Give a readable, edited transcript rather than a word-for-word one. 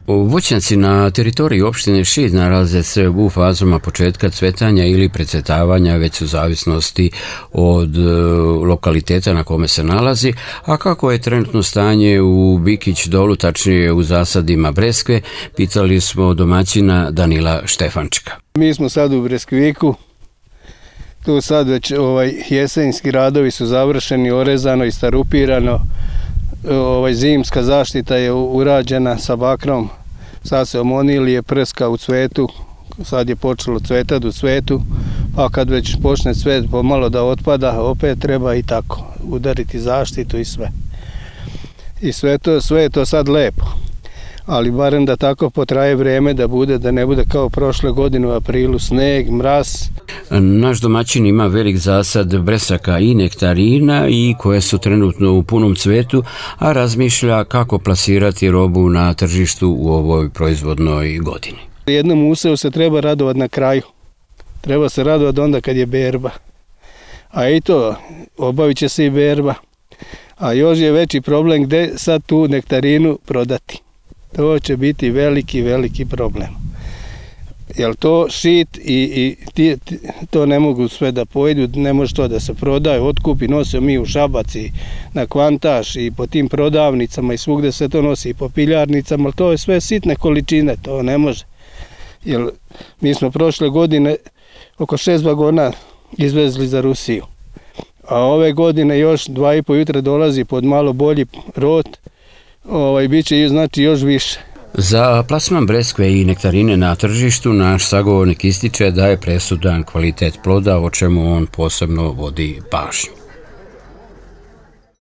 Voćnjaci na teritoriji opštine Šid nalaze se u fazama početka cvetanja ili precvetavanja, već u zavisnosti od lokaliteta na kome se nalazi, a kako je trenutno stanje u Bikić dolu, tačnije u zasadima breskve, pitali smo domaćina Danila Štefančka. Mi smo sad u Breskviku, tu sad već jesenjski radovi su završeni, orezano i starupirano, zimska zaštita je urađena sa bakrom, sad se omonilije, prska u cvetu, sad je počelo cvetati u cvetu, pa kad već počne cvet pomalo da otpada, opet treba i tako udariti zaštitu i sve. I sve je to sad lepo, ali barem da tako potraje vreme, da ne bude kao prošle godine u aprilu sneg, mraz. Naš domaćin ima velik zasad bresaka i nektarina i koje su trenutno u punom cvetu, a razmišlja kako plasirati robu na tržištu u ovoj proizvodnoj godini. Jednom usevu se treba radovati na kraju. Treba se radovati onda kad je berba. A i to, obavit će se i berba. A još je veći problem gde sad tu nektarinu prodati. To će biti veliki problem. Jer to Šid i to ne mogu sve da pojedu, ne može to da se prodaje, otkupi, nosimo mi u Šabac i na Kvantaš i po tim prodavnicama i svugde se to nosi i po piljarnicama, ali to je sve sitne količine, to ne može. Jer mi smo prošle godine oko 6 vagona izvezli za Rusiju, a ove godine još 2,5 jutra dolazi pod malo bolji rod, bit će znači još više. Za plasman breskve i nektarine na tržištu naš sagovornik ističe da je presudan kvalitet ploda, o čemu on posebno vodi pažnju.